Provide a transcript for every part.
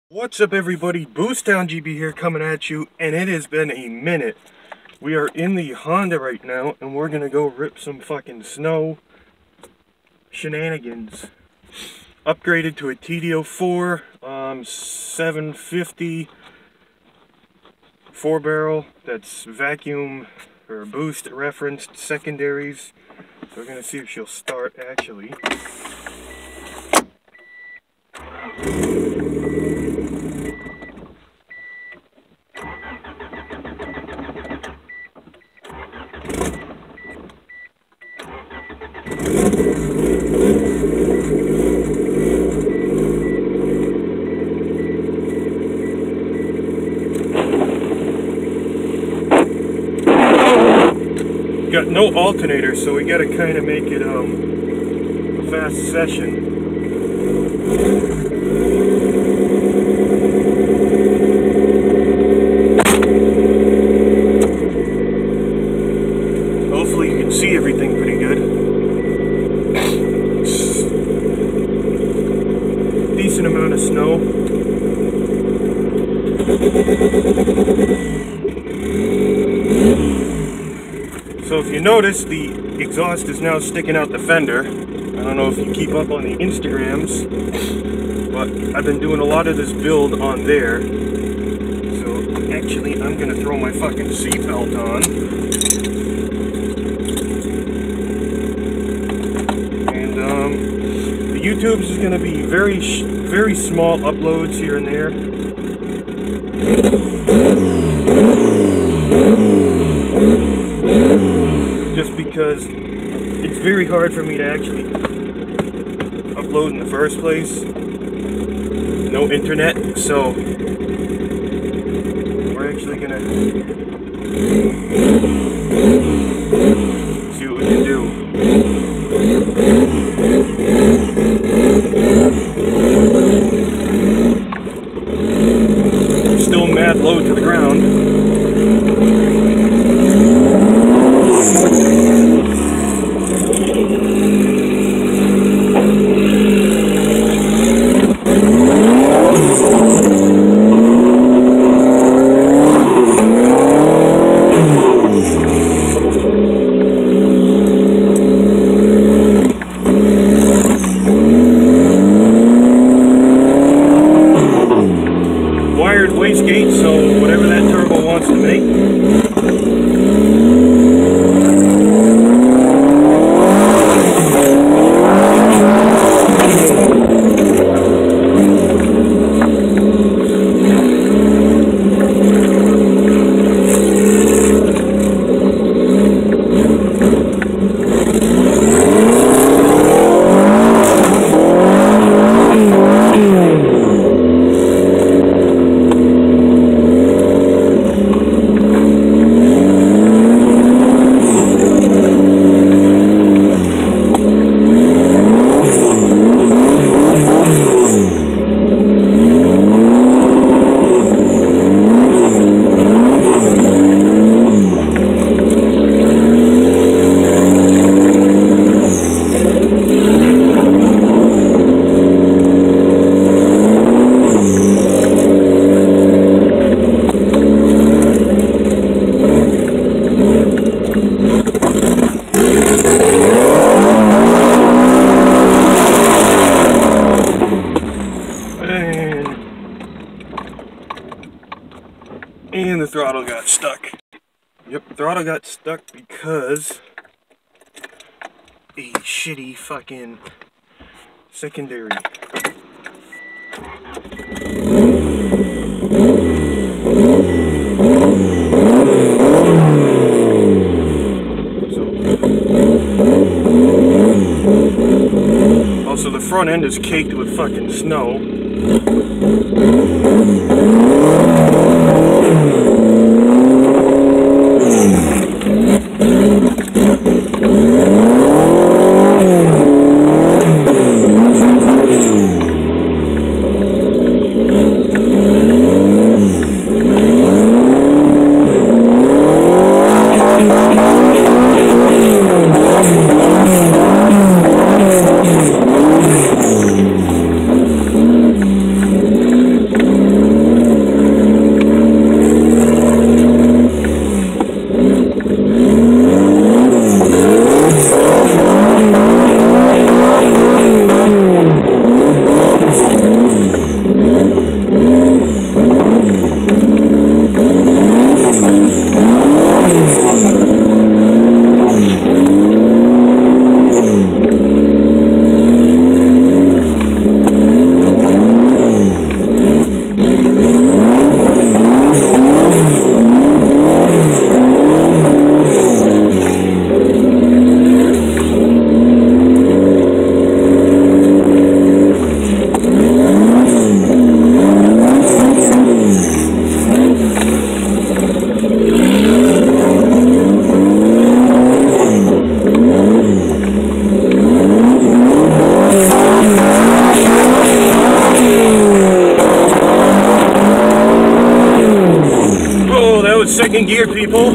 What's up everybody, Boostown GB here coming at you, and it has been a minute. We are in the Honda right now, and we're gonna go rip some fucking snow shenanigans. Upgraded to a TD04, 750 4-barrel, that's vacuum or boost referenced secondaries. So we're gonna see if she'll start actually. Got no alternator, so we gotta kind of make it a fast session. Hopefully you can see everything pretty good. Decent amount of snow. So if you notice, the exhaust is now sticking out the fender. I don't know if you keep up on the Instagrams, but I've been doing a lot of this build on there. So actually, I'm gonna throw my fucking seatbelt on. And the YouTube's is gonna be very small uploads here and there. Just because it's very hard for me to actually upload in the first place. No internet, so we're actually gonna see what we can do. Still mad low to the ground. Wastegate, so whatever that turbo wants to make. And the throttle got stuck. Yep, the throttle got stuck because a shitty fucking secondary. Also, the front end is caked with fucking snow. second gear, people.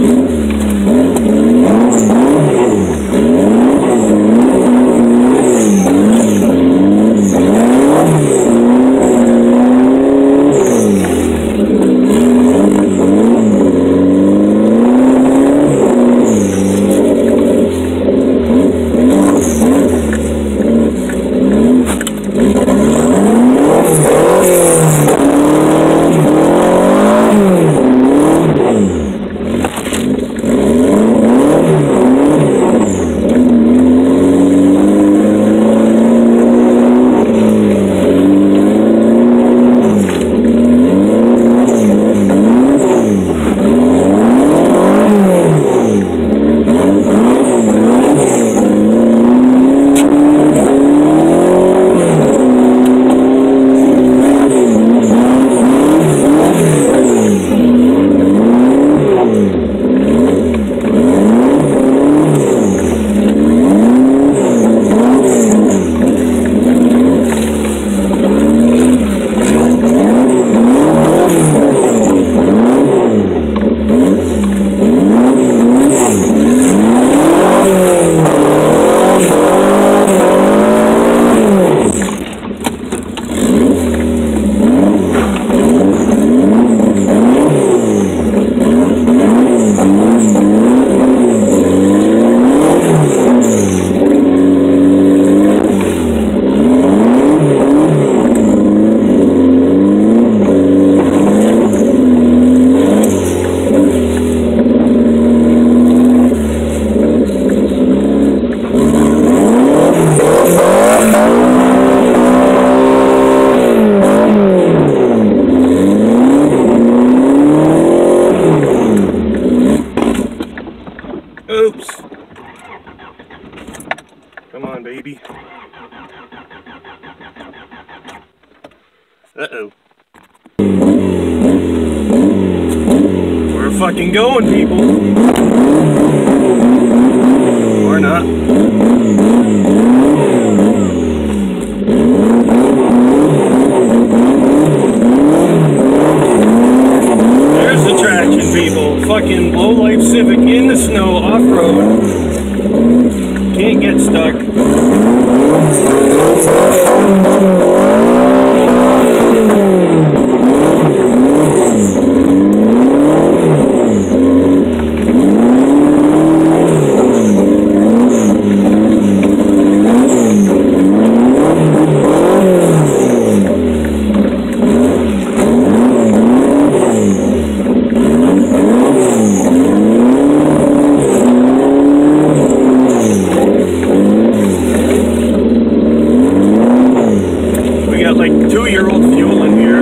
Oops. Come on, baby. Uh-oh. We're fucking going, people. Or not. There's the traction, people. Fucking low-life Civic in the snow, off-road. Can't get stuck. Like 2-year-old fuel in here.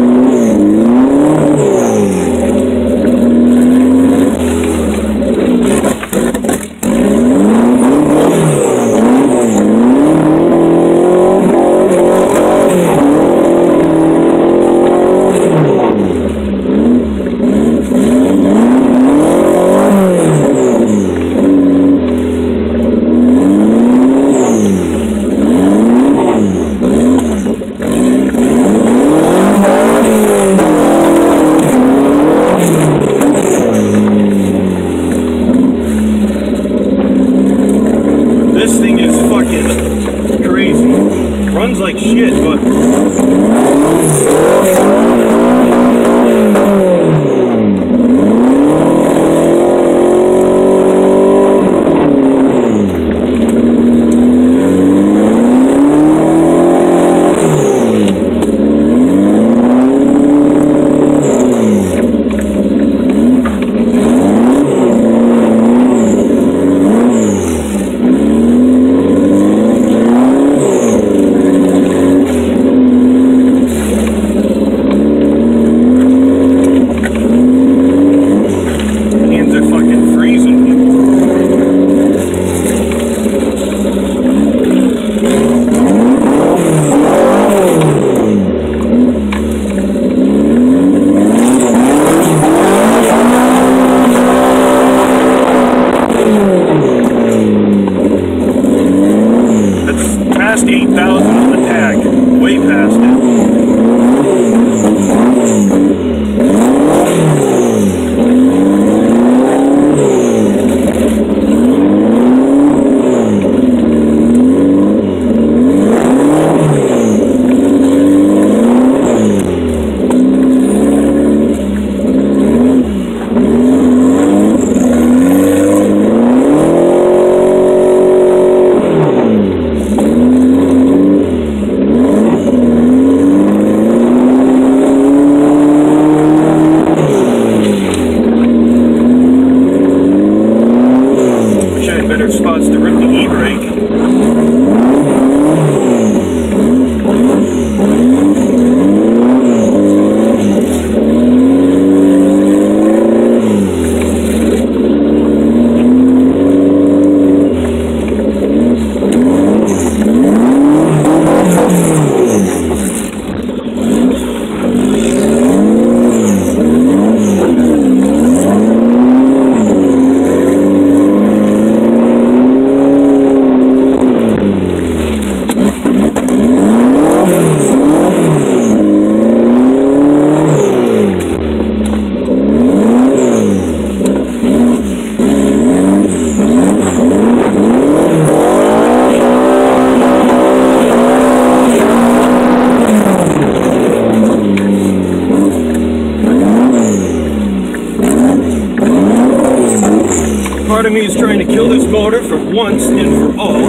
of me is trying to kill this motor for once and for all.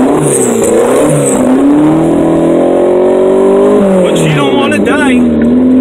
But she don't want to die.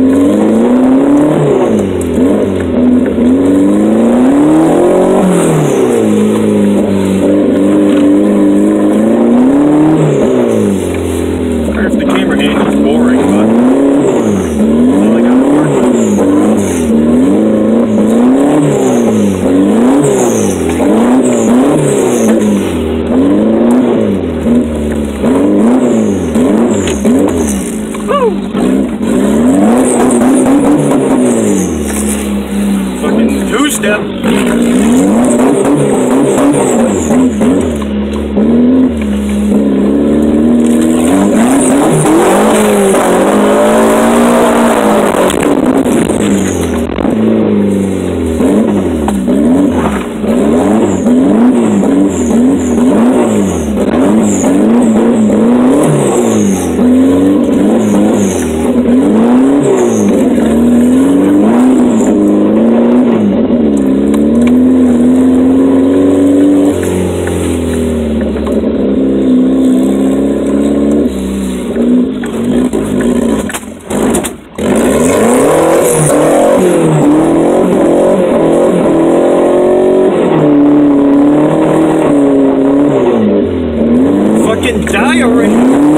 Die already!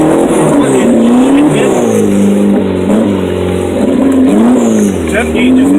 Temp gauge is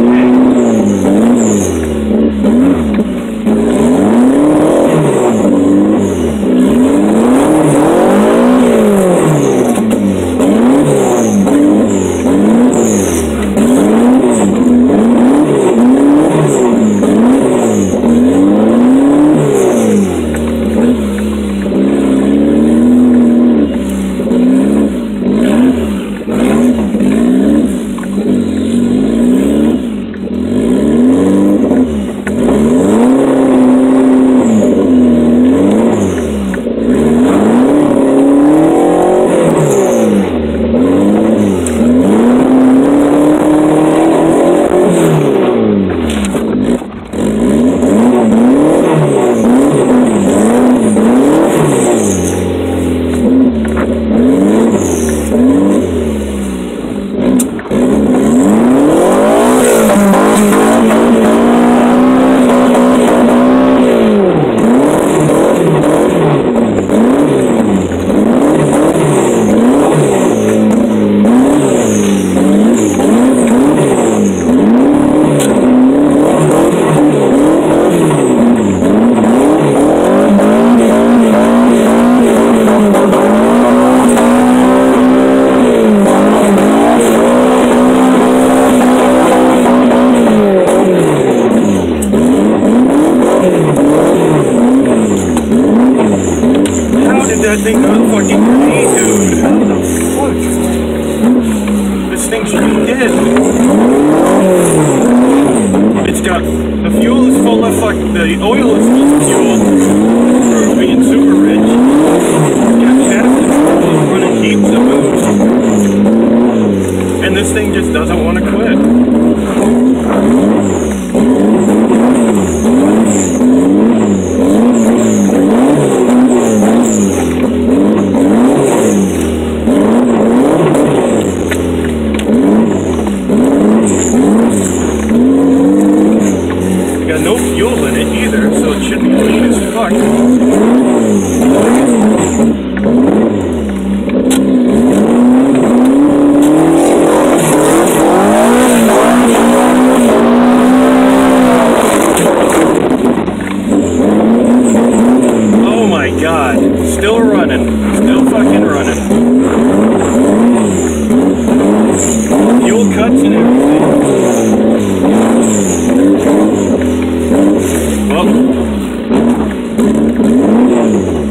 that thing not fucking grenade, dude? How the fuck? This thing should be dead. It's got, the fuel is full of fuck, the oil is full of fuel for being super rich. It's got chassis running heaps of booze. And this thing just doesn't want to quit. No fuel in it either, so it should be clean as fuck. Oh my god, still running, still fucking running. Fuel cuts and everything. Oh.